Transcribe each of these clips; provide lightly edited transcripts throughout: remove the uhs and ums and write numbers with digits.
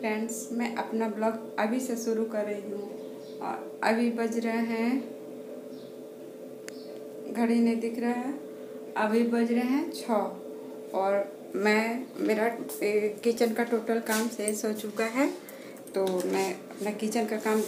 Friends, मैं अपना blog अभी से शुरू कर रही हूँ और अभी बज रहे हैं, घड़ी नहीं दिख रहा है, अभी बज रहे हैं 6 और मेरा किचन का टोटल काम शेष हो चुका है। तो मैं अपना किचन का काम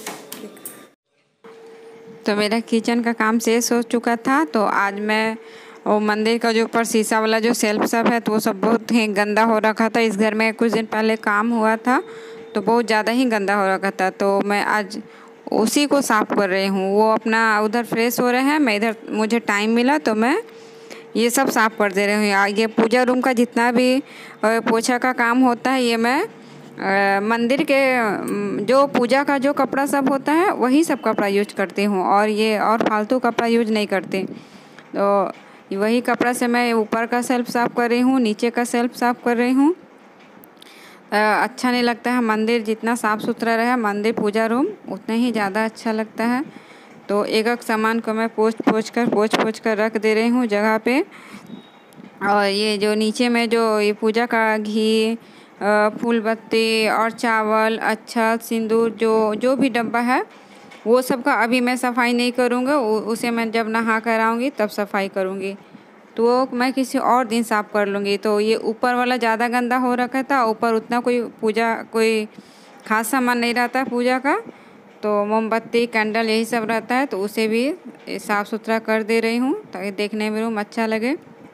मेरा किचन का काम शेष हो चुका था। तो आज मैं वो मंदिर का जो ऊपर शीशा वाला जो सेल्फ सब है तो वो सब बहुत ही गंदा हो रखा था। इस घर में कुछ दिन पहले काम हुआ था तो बहुत ज़्यादा ही गंदा हो रखा था। तो मैं आज उसी को साफ़ कर रही हूँ। वो अपना उधर फ्रेश हो रहे हैं, मैं इधर मुझे टाइम मिला तो मैं ये सब साफ़ कर दे रही हूँ। ये पूजा रूम का जितना भी पोछा का काम होता है ये मैं मंदिर के जो पूजा का जो कपड़ा सब होता है वही सब कपड़ा यूज करती हूँ और फालतू कपड़ा यूज नहीं करती। तो वही कपड़ा से मैं ऊपर का सेल्फ साफ़ कर रही हूँ, नीचे का सेल्फ साफ़ कर रही हूँ। अच्छा नहीं लगता है मंदिर जितना साफ़ सुथरा रहे मंदिर पूजा रूम उतना ही ज़्यादा अच्छा लगता है। तो एक एक सामान को मैं पोंछ कर रख दे रही हूँ जगह पे। और ये जो नीचे में जो ये पूजा का घी, फूल बत्ती और चावल, अक्षत, सिंदूर जो भी डब्बा है वो सब का अभी मैं सफाई नहीं करूँगा। उसे मैं जब नहा कर आऊँगी तब सफाई करूँगी, तो मैं किसी और दिन साफ़ कर लूँगी। तो ये ऊपर वाला ज़्यादा गंदा हो रखा था, ऊपर उतना कोई खास सामान नहीं रहता पूजा का, तो मोमबत्ती कैंडल यही सब रहता है। तो उसे भी साफ़ सुथरा कर दे रही हूँ ताकि देखने में रूम अच्छा लगे।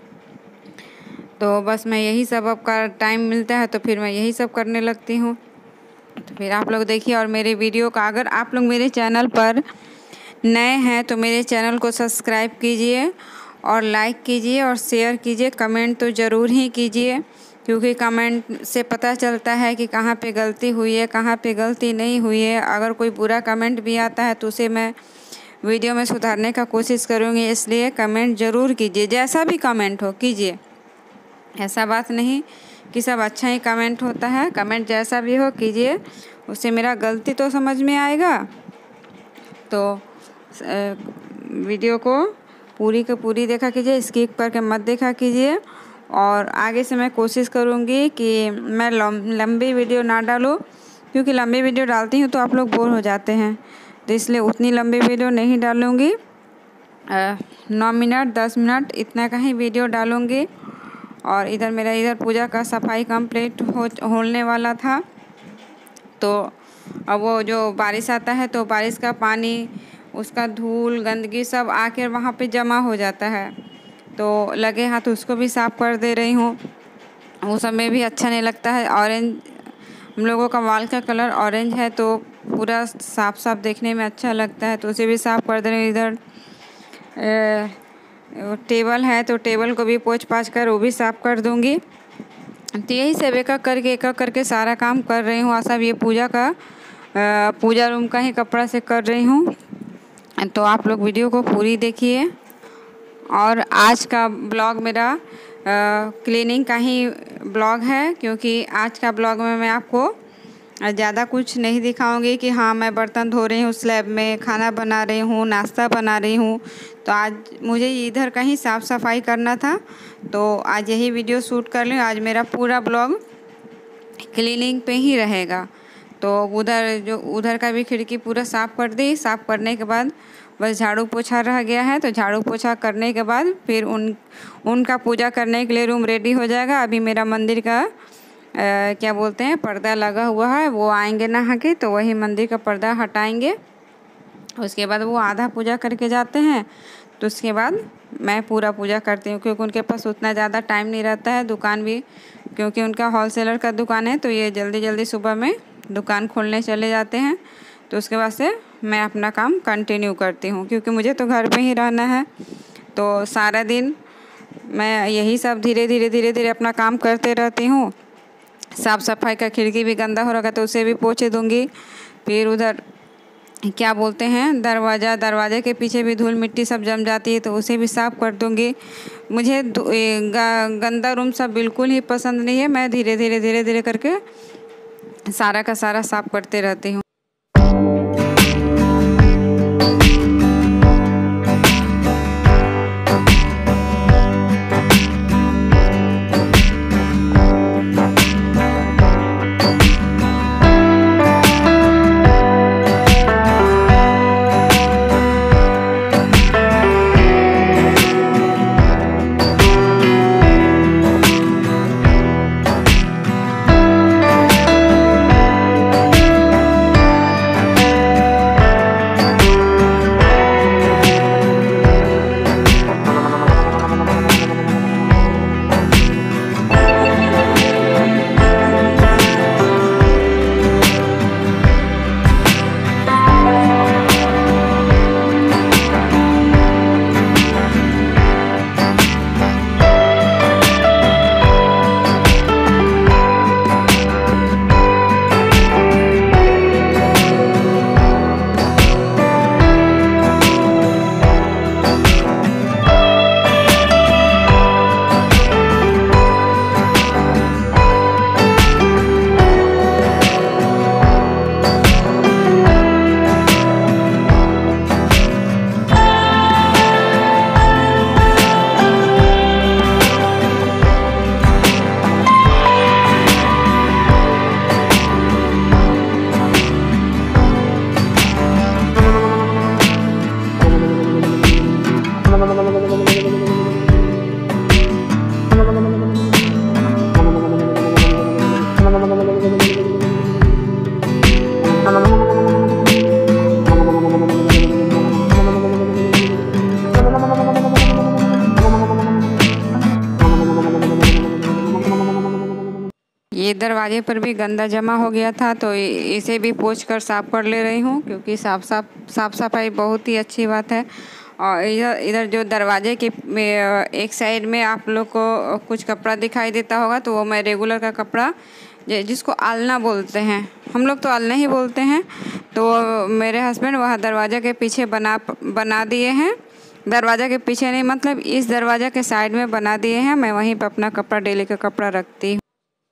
तो बस मैं यही सब अब का टाइम मिलता है तो फिर मैं यही सब करने लगती हूँ। तो फिर आप लोग देखिए और मेरे वीडियो का, अगर आप लोग मेरे चैनल पर नए हैं तो मेरे चैनल को सब्सक्राइब कीजिए और लाइक कीजिए और शेयर कीजिए। कमेंट तो ज़रूर ही कीजिए क्योंकि कमेंट से पता चलता है कि कहाँ पे गलती हुई है, कहाँ पे गलती नहीं हुई है। अगर कोई बुरा कमेंट भी आता है तो उसे मैं वीडियो में सुधारने का कोशिश करूँगी, इसलिए कमेंट ज़रूर कीजिए। जैसा भी कमेंट हो कीजिए, ऐसा बात नहीं कि सब अच्छा ही कमेंट होता है। कमेंट जैसा भी हो कीजिए, उससे मेरा गलती तो समझ में आएगा। तो वीडियो को पूरी की पूरी देखा कीजिए, स्किप करके मत देखा कीजिए। और आगे से मैं कोशिश करूँगी कि मैं लंबी वीडियो ना डालूँ, क्योंकि लंबी वीडियो डालती हूँ तो आप लोग बोर हो जाते हैं, तो इसलिए उतनी लंबी वीडियो नहीं डालूँगी। 9 मिनट 10 मिनट इतना का ही वीडियो डालूँगी। और इधर पूजा का सफाई कंप्लीट होने वाला था। तो अब वो जो बारिश आता है तो बारिश का पानी, उसका धूल गंदगी सब आकर वहाँ पे जमा हो जाता है, तो लगे हाथ उसको भी साफ़ कर दे रही हूँ। वो सब में भी अच्छा नहीं लगता है। ऑरेंज, हम लोगों का वॉल का कलर ऑरेंज है तो पूरा साफ देखने में अच्छा लगता है, तो उसे भी साफ़ कर दे रही हूँ। इधर टेबल है तो टेबल को भी पोंछ पाछ कर वो भी साफ़ कर दूँगी। तो यही सब एक एक करके सारा काम कर रही हूँ। सब ये पूजा रूम का ही कपड़ा से कर रही हूँ। तो आप लोग वीडियो को पूरी देखिए। और आज का ब्लॉग मेरा क्लीनिंग का ही ब्लॉग है, क्योंकि आज का ब्लॉग में मैं आपको ज़्यादा कुछ नहीं दिखाऊंगी कि हाँ मैं बर्तन धो रही हूँ, स्लैब में खाना बना रही हूँ, नाश्ता बना रही हूँ। तो आज मुझे इधर का ही साफ़ सफाई करना था, तो आज यही वीडियो शूट कर लूँ। आज मेरा पूरा ब्लॉग क्लीनिंग पे ही रहेगा। तो उधर का भी खिड़की पूरा साफ़ कर दी। साफ़ करने के बाद बस झाड़ू पोछा रह गया है, तो झाड़ू पोछा करने के बाद फिर उनका पूजा करने के लिए रूम रेडी हो जाएगा। अभी मेरा मंदिर का क्या बोलते हैं पर्दा लगा हुआ है, वो आएंगे नहा के तो वही मंदिर का पर्दा हटाएंगे। उसके बाद वो आधा पूजा करके जाते हैं, तो उसके बाद मैं पूरा पूजा करती हूँ, क्योंकि उनके पास उतना ज़्यादा टाइम नहीं रहता है। दुकान भी, क्योंकि उनका होलसेलर का दुकान है, तो ये जल्दी सुबह में दुकान खोलने चले जाते हैं। तो उसके बाद से मैं अपना काम कंटिन्यू करती हूँ, क्योंकि मुझे तो घर पे ही रहना है। तो सारा दिन मैं यही सब धीरे धीरे अपना काम करते रहती हूँ। साफ़ सफाई का खिड़की भी गंदा हो रखा तो उसे भी पोंछ दूँगी। फिर उधर क्या बोलते हैं दरवाजे के पीछे भी धूल मिट्टी सब जम जाती है, तो उसे भी साफ़ कर दूँगी। मुझे गंदा रूम सब बिल्कुल ही पसंद नहीं है। मैं धीरे धीरे करके सारा का सारा साफ़ करते रहती हूँ। ये दरवाजे पर भी गंदा जमा हो गया था, तो इसे भी पोंछ कर साफ़ कर ले रही हूँ, क्योंकि साफ़ सफाई बहुत ही अच्छी बात है। और इधर इधर जो दरवाजे के एक साइड में आप लोग को कुछ कपड़ा दिखाई देता होगा, तो वो मैं रेगुलर का कपड़ा जिसको आलना बोलते हैं, हम लोग तो आलना ही बोलते हैं, तो मेरे हस्बैंड वहाँ दरवाज़ा के पीछे बना दिए हैं। दरवाज़ा के पीछे नहीं, मतलब इस दरवाज़ा के साइड में बना दिए हैं। मैं वहीं पर अपना कपड़ा, डेली का कपड़ा रखती हूँ।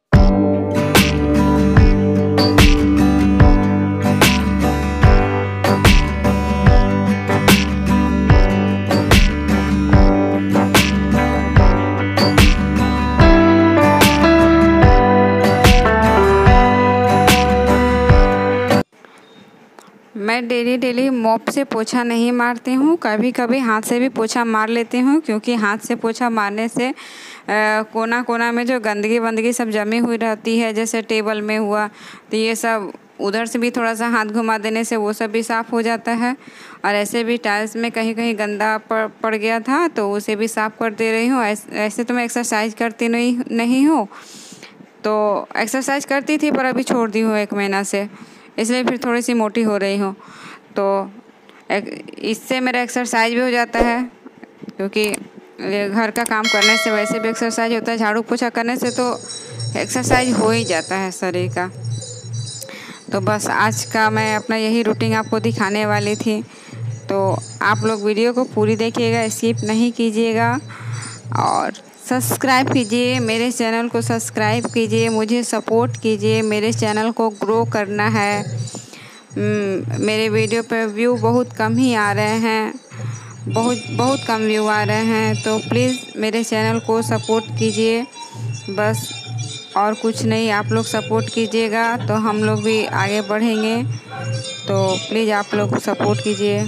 मैं डेली मॉप से पोछा नहीं मारती हूँ, कभी कभी हाथ से भी पोछा मार लेती हूँ, क्योंकि हाथ से पोछा मारने से कोना कोना में जो गंदगी सब जमी हुई रहती है, जैसे टेबल में हुआ, तो ये सब उधर से भी थोड़ा सा हाथ घुमा देने से वो सब भी साफ़ हो जाता है। और ऐसे भी टाइल्स में कहीं कहीं गंदा पड़ गया था, तो उसे भी साफ़ कर दे रही हूँ। ऐसे तो मैं एक्सरसाइज करती नहीं हूँ, तो एक्सरसाइज करती थी पर अभी छोड़ दी हूँ 1 महीना से, इसलिए फिर थोड़ी सी मोटी हो रही हूँ। तो इससे मेरा एक्सरसाइज भी हो जाता है, क्योंकि घर का काम करने से वैसे भी एक्सरसाइज होता है, झाड़ू पोछा करने से तो एक्सरसाइज हो ही जाता है शरीर का। तो बस आज का मैं अपना यही रूटीन आपको दिखाने वाली थी। तो आप लोग वीडियो को पूरी देखिएगा, स्किप नहीं कीजिएगा, और सब्सक्राइब कीजिए, मेरे चैनल को सब्सक्राइब कीजिए, मुझे सपोर्ट कीजिए, मेरे चैनल को ग्रो करना है। मेरे वीडियो पे व्यू बहुत कम ही आ रहे हैं, बहुत कम व्यू आ रहे हैं, तो प्लीज़ मेरे चैनल को सपोर्ट कीजिए बस, और कुछ नहीं। आप लोग सपोर्ट कीजिएगा तो हम लोग भी आगे बढ़ेंगे, तो प्लीज़ आप लोग सपोर्ट कीजिए।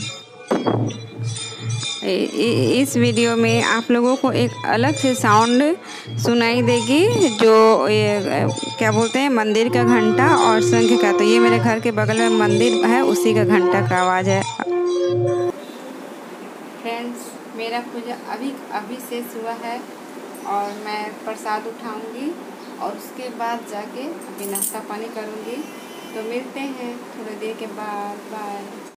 इस वीडियो में आप लोगों को एक अलग से साउंड सुनाई देगी, जो ये क्या बोलते हैं, मंदिर का घंटा और शंख का। तो ये मेरे घर के बगल में मंदिर है, उसी का घंटा का आवाज़ है। फ्रेंड्स, मेरा पूजा अभी शेष हुआ है, और मैं प्रसाद उठाऊंगी और उसके बाद जाके अभी नाश्ता पानी करूंगी। तो मिलते हैं थोड़ी देर के बाद। बाय।